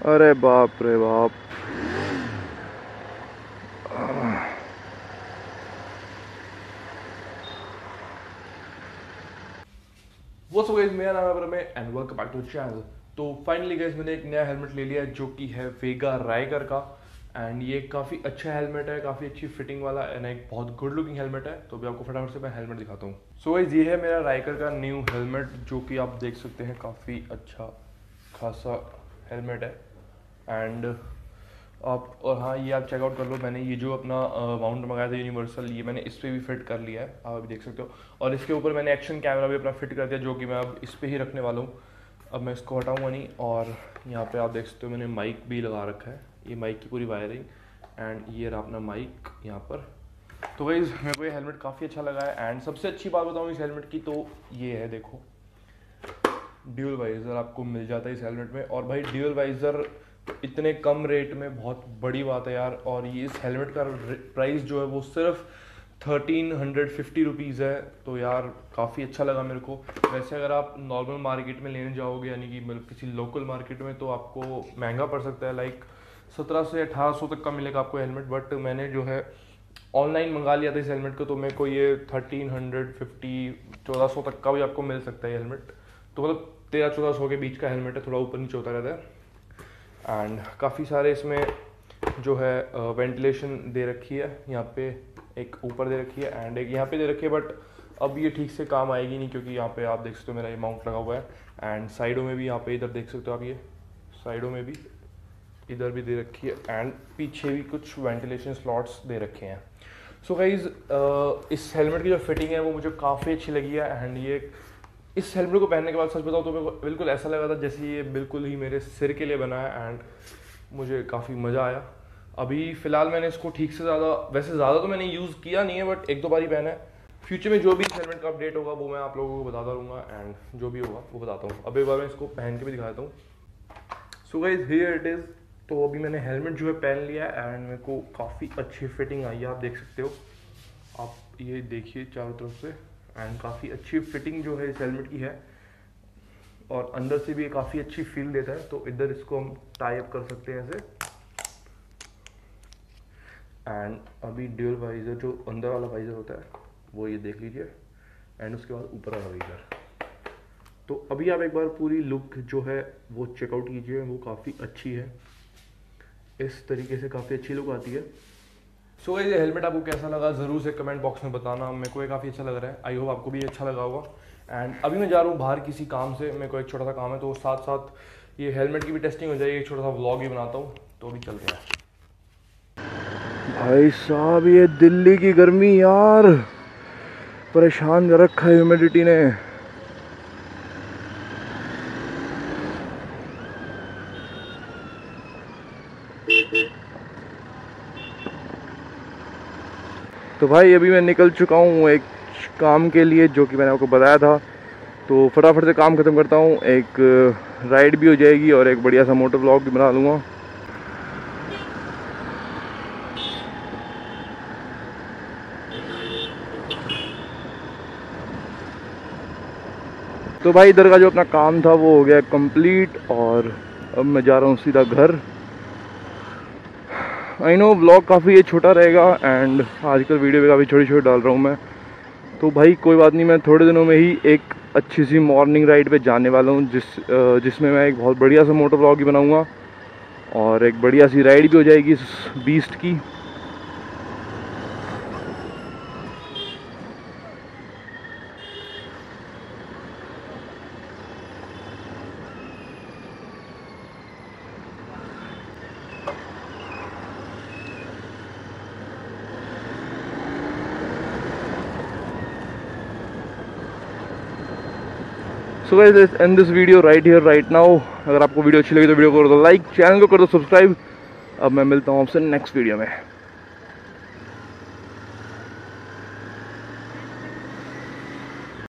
अरे बाप रे बाप। वो सो गाइस, मेरा नाम है प्रमे and welcome back to channel. तो फाइनली गाइस मैंने एक नया हेलमेट ले लिया जो कि है वेगा राइकर का। एंड ये काफ़ी अच्छा हेलमेट है, काफ़ी अच्छी फिटिंग वाला एंड एक बहुत गुड लुकिंग हेलमेट है। तो अभी आपको फटाफट से मैं हेलमेट दिखाता हूँ। सो गाइस ये है मेरा राइकर का न्यू हेलमेट जो कि आप देख सकते हैं, काफ़ी अच्छा खासा हेलमेट है। एंड आप और हाँ, ये आप चेकआउट कर लो। मैंने ये जो अपना माउंट मंगाया था यूनिवर्सल, ये मैंने इस पर भी फिट कर लिया है, आप अभी देख सकते हो। और इसके ऊपर मैंने एक्शन कैमरा भी अपना फिट कर दिया जो कि मैं अब इस पर ही रखने वाला हूँ। अब मैं इसको हटाऊंगा नहीं। और यहाँ पे आप देख सकते हो मैंने माइक भी लगा रखा है, ये माइक की पूरी वायरिंग एंड ये रहा अपना माइक यहाँ पर। तो गाइस मेरे को ये हेलमेट काफ़ी अच्छा लगा है। एंड सबसे अच्छी बात बताऊँ इस हेलमेट की तो ये है, देखो ड्यूल वाइज़र आपको मिल जाता है इस हेलमेट में। और भाई ड्यूल वाइज़र इतने कम रेट में बहुत बड़ी बात है यार। और ये इस हेलमेट का प्राइस जो है वो सिर्फ 1350 रुपीज़ है। तो यार काफ़ी अच्छा लगा मेरे को। वैसे अगर आप नॉर्मल मार्केट में लेने जाओगे, यानी कि मतलब किसी लोकल मार्केट में, तो आपको महंगा पड़ सकता है, लाइक 1700 से 1800 तक का मिलेगा आपको हेलमेट। बट मैंने जो है ऑनलाइन मंगा लिया था इस हेलमेट को, तो मेरे को ये 1350 1400 तक का भी आपको मिल सकता है ये हेलमेट। तो मतलब 1300-1400 के बीच का हेलमेट है, थोड़ा ऊपर नीचे होता रहता है। एंड काफ़ी सारे इसमें जो है वेंटिलेशन दे रखी है, यहाँ पे एक ऊपर दे रखी है एंड एक यहाँ पे दे रखी है। बट अब ये ठीक से काम आएगी नहीं क्योंकि यहाँ पे आप देख सकते हो मेरा ये माउंट लगा हुआ है। एंड साइडों में भी, यहाँ पे इधर देख सकते हो आप, ये साइडों में भी इधर भी दे रखी है एंड पीछे भी कुछ वेंटिलेशन स्लॉट्स दे रखे हैं। सो गाइज इस हेलमेट की जो फिटिंग है वो मुझे काफ़ी अच्छी लगी है। एंड ये इस हेलमेट को पहनने के बाद सच बताऊँ तो मेरे को बिल्कुल ऐसा लगा था जैसे ये बिल्कुल ही मेरे सिर के लिए बना है। एंड मुझे काफ़ी मज़ा आया। अभी फ़िलहाल मैंने इसको ठीक से वैसे ज़्यादा तो मैंने यूज़ किया नहीं है, बट एक दो बार ही पहना है। फ्यूचर में जो भी इस हेलमेट का अपडेट होगा वो मैं आप लोगों को बताता रहूँगा एंड जो भी होगा वो बताता हूँ। अब एक बार मैं इसको पहन के भी दिखाता हूँ। So guys here it is. तो अभी मैंने हेलमेट जो है पहन लिया है एंड मेरे को काफ़ी अच्छी फिटिंग आई है, आप देख सकते हो। आप ये देखिए चारों तरफ से एंड काफ़ी अच्छी फिटिंग जो है इस हेलमेट की है। और अंदर से भी काफ़ी अच्छी फील देता है। तो इधर इसको हम टाई अप कर सकते हैं ऐसे। एंड अभी ड्यूल वाइजर जो अंदर वाला वाइजर होता है वो ये देख लीजिए एंड उसके बाद ऊपर वाला वाइजर। तो अभी आप एक बार पूरी लुक जो है वो चेकआउट कीजिए, वो काफ़ी अच्छी है। इस तरीके से काफ़ी अच्छी लुक आती है। सो ये हेलमेट आपको कैसा लगा ज़रूर से कमेंट बॉक्स में बताना। मेरे को ये काफ़ी अच्छा लग रहा है, आई होप आपको भी अच्छा लगा होगा। एंड अभी मैं जा रहा हूँ बाहर किसी काम से, मेरे को एक छोटा सा काम है, तो साथ साथ ये हेलमेट की भी टेस्टिंग हो जाएगी, एक छोटा सा व्लॉग भी बनाता हूँ। तो अभी चलते हैं। भाई साहब ये दिल्ली की गर्मी यार परेशान कर रखा है ह्यूमिडिटी ने। तो भाई अभी मैं निकल चुका हूँ एक काम के लिए जो कि मैंने आपको बताया था। तो फटाफट से काम ख़त्म करता हूँ, एक राइड भी हो जाएगी और एक बढ़िया सा मोटर व्लॉग भी बना लूँगा। तो भाई इधर का जो अपना काम था वो हो गया कंप्लीट और अब मैं जा रहा हूँ सीधा घर। आई नो व्लॉग काफ़ी ये छोटा रहेगा एंड आजकल वीडियो भी काफ़ी छोटी छोटी डाल रहा हूँ मैं। तो भाई कोई बात नहीं, मैं थोड़े दिनों में ही एक अच्छी सी मॉर्निंग राइड पे जाने वाला हूँ जिसमें मैं एक बहुत बढ़िया सा मोटर व्लॉग भी बनाऊँगा और एक बढ़िया सी राइड भी हो जाएगी इस बीस्ट की। So guys and this video right here right now. अगर आपको वीडियो अच्छी लगी तो वीडियो को कर दो लाइक, चैनल को कर दो सब्सक्राइब। अब मैं मिलता हूँ आपसे नेक्स्ट वीडियो में।